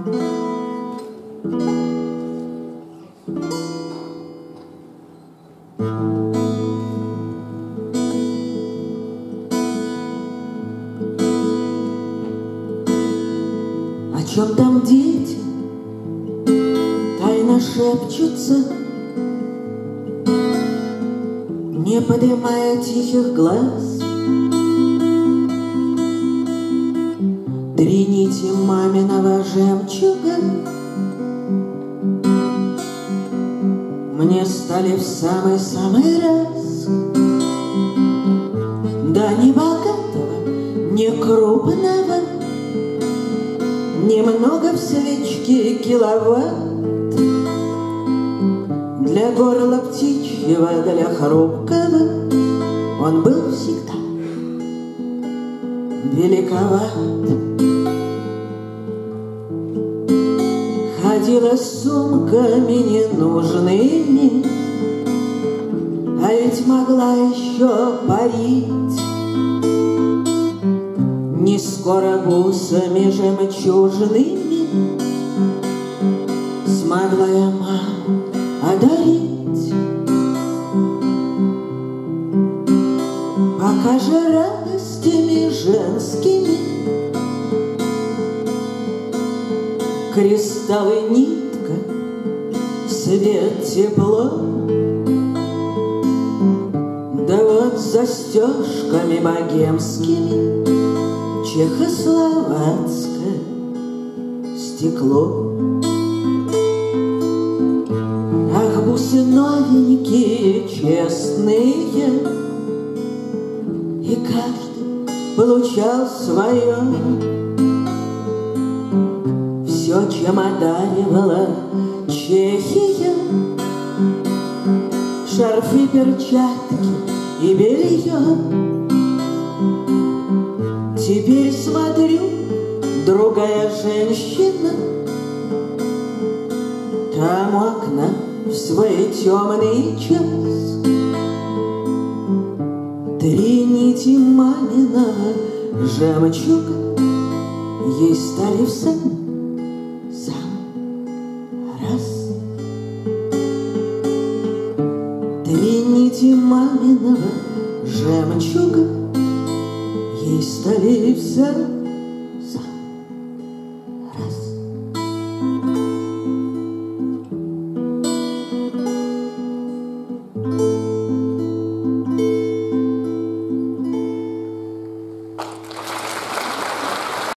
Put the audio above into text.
О чем там дети тайно шепчутся, не поднимая тихих глаз? Три нити маминого жемчуга мне стали в самый-самый раз. Да не богатого, не крупного, немного в свечке киловатт, для горла птичьего, для хрупкого он был всегда великоват. Ходила с сумками ненужными, а ведь могла еще парить. Не скоро бусами жемчужными смогла я маму одарить. Пока же радостями женскими кристаллы, нитка, свет, тепло, да вот застежками богемскими чехословацкое стекло. Ах, бусы новенькие, честные, и каждый получал свое. Все, чем одаривала Чехия, шарфы, перчатки и белье. Теперь смотрю, другая женщина там у окна в свой темный час. Три нити маминого жемчуга ей стали в сан